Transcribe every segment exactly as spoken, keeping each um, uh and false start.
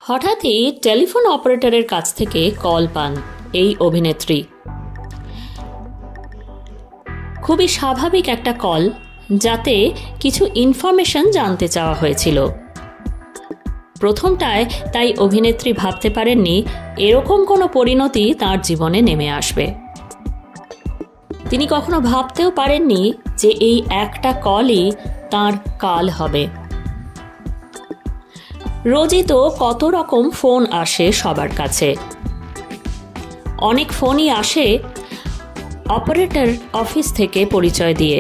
হঠাৎই টেলিফোন অপারেটরের কাছ থেকে কল পান এই অভিনেত্রী। খুবই স্বাভাবিক একটা কল, যাতে কিছু ইনফরমেশন জানতে চাওয়া হয়েছিল। প্রথমটায় তাই অভিনেত্রী ভাবতে পারেননি এরকম কোনো পরিণতি তার জীবনে নেমে আসবে। তিনি কখনো ভাবতেও পারেননি যে এই একটা কলই তার কাল হবে। রোজই তো কত রকম ফোন আসে সবার কাছে। অনেক ফোনই আসে অপারেটর অফিস থেকে পরিচয় দিয়ে।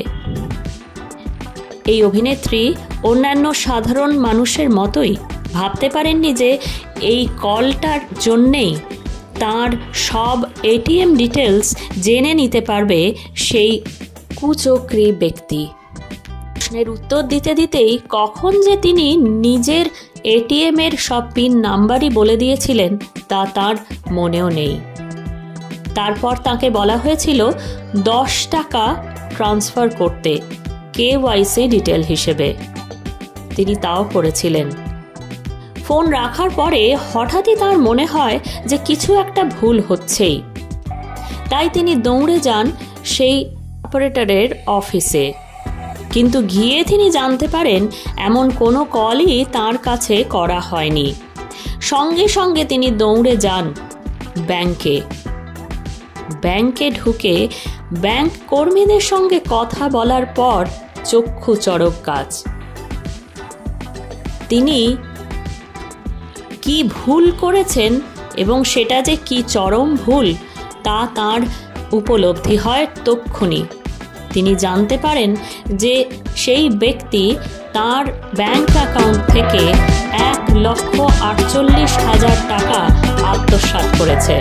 এই অভিনেত্রী অন্যান্য সাধারণ মানুষের মতোই ভাবতে পারেননি যে এই কলটার জন্যেই তার সব এটিএম ডিটেলস জেনে নিতে পারবে সেই কুচক্রী ব্যক্তি। প্রশ্নের উত্তর দিতে দিতেই কখন যে তিনি নিজের এটিএম এর সব পিন নাম্বারই বলে দিয়েছিলেন তা তার মনেও নেই। তারপর তাকে বলা হয়েছিল দশ টাকা ট্রান্সফার করতে কেওয়াইসি ডিটেল হিসেবে। তিনি তাও করেছিলেন। ফোন রাখার পরে হঠাৎই তার মনে হয় যে কিছু একটা ভুল হচ্ছেই। তাই তিনি দৌড়ে যান সেই অপারেটরের অফিসে। কিন্তু গিয়ে তিনি জানতে পারেন এমন কোনো কলই তার কাছে করা হয়নি। সঙ্গে সঙ্গে তিনি দৌড়ে যান ব্যাংকে। ব্যাংকে ঢুকে ব্যাংক কর্মীদের সঙ্গে কথা বলার পর চক্ষু চড়ক গাছ। তিনি কি ভুল করেছেন এবং সেটা যে কি চরম ভুল তা তার উপলব্ধি হয় তক্ষুনি। তিনি জানতে পারেন যে সেই ব্যক্তি তার ব্যাংক অ্যাকাউন্ট থেকে এক লক্ষ আটচল্লিশ হাজার টাকা আত্মসাৎ করেছে।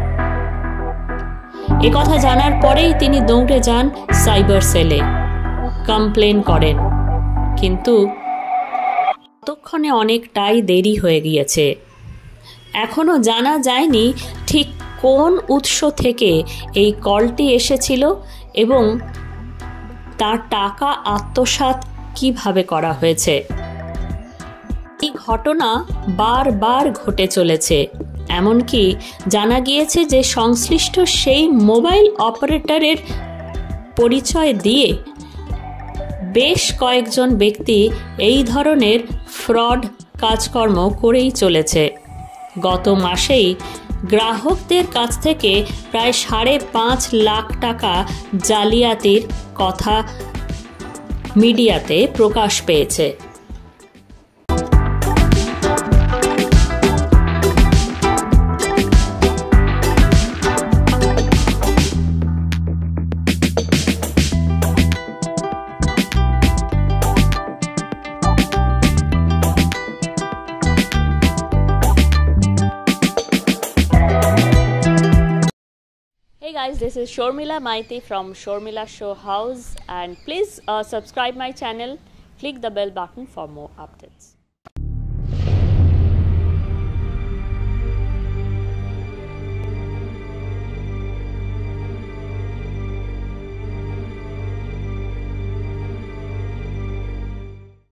এ কথা জানার পরেই তিনি দৌড়ে যান সাইবার সেলে, কমপ্লেন করেন। কিন্তু ততক্ষণে অনেকটাই দেরি হয়ে গিয়েছে। এখনো জানা যায়নি ঠিক কোন উৎস থেকে এই কলটি এসেছিল এবং তার টাকা আত্মসাৎ কিভাবে করা হয়েছে। এই ঘটনা বারবার ঘটে চলেছে। এমনকি জানা গিয়েছে যে সংশ্লিষ্ট সেই মোবাইল অপারেটরের পরিচয় দিয়ে বেশ কয়েকজন ব্যক্তি এই ধরনের ফ্রড কাজকর্ম করেই চলেছে। গত মাসেই গ্রাহকদের কাছ থেকে প্রায় সাড়ে পাঁচ লাখ টাকা জালিয়াতির কথা মিডিয়াতে প্রকাশ পেয়েছে। Hey guys, this is Sharmila Maiti from SharmilaShowhouse, and please uh, subscribe my channel, click the bell button for more updates.